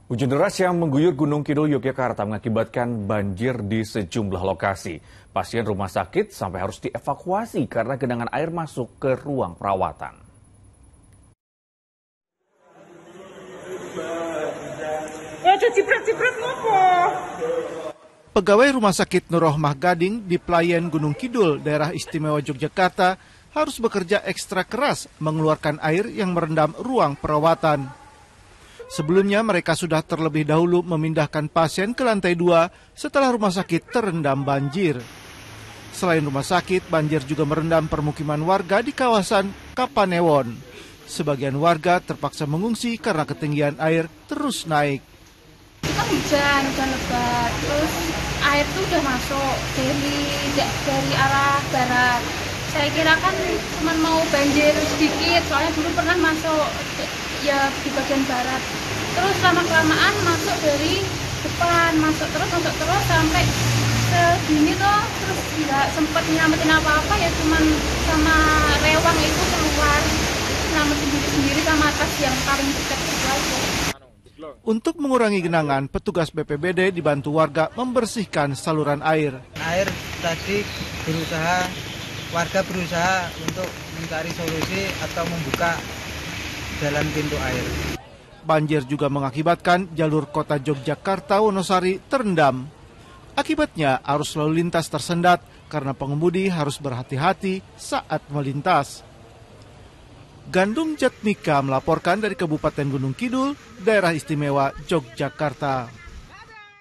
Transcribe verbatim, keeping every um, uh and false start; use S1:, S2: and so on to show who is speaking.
S1: Hujan deras yang mengguyur Gunung Kidul Yogyakarta mengakibatkan banjir di sejumlah lokasi. Pasien rumah sakit sampai harus dievakuasi karena genangan air masuk ke ruang perawatan.
S2: Pegawai Rumah Sakit Nur Rohmah Gading di Pelayan Gunung Kidul, daerah istimewa Yogyakarta, harus bekerja ekstra keras mengeluarkan air yang merendam ruang perawatan. Sebelumnya mereka sudah terlebih dahulu memindahkan pasien ke lantai dua setelah rumah sakit terendam banjir. Selain rumah sakit, banjir juga merendam permukiman warga di kawasan Kapanewon. Sebagian warga terpaksa mengungsi karena ketinggian air terus naik.
S3: Kita hujan, hujan lebat, terus air tuh udah masuk dari dari arah barat. Saya kira kan cuma mau banjir sedikit, soalnya dulu pernah masuk ya di bagian barat. Terus lama-kelamaan masuk dari depan, masuk terus, masuk terus sampai segini tuh, terus nggak sempat nyelamatin apa-apa ya, cuman sama rewang itu keluar, nyelamatin diri sendiri sama atas yang paling dekat itu aja.
S2: Untuk mengurangi genangan, petugas B P B D dibantu warga membersihkan saluran air.
S4: Air tadi berusaha, warga berusaha untuk mencari solusi atau membuka jalan pintu air.
S2: Banjir juga mengakibatkan jalur kota Yogyakarta Wonosari terendam. Akibatnya arus lalu lintas tersendat karena pengemudi harus berhati-hati saat melintas. Gandung Jatmika melaporkan dari Kabupaten Gunung Kidul, daerah istimewa Yogyakarta.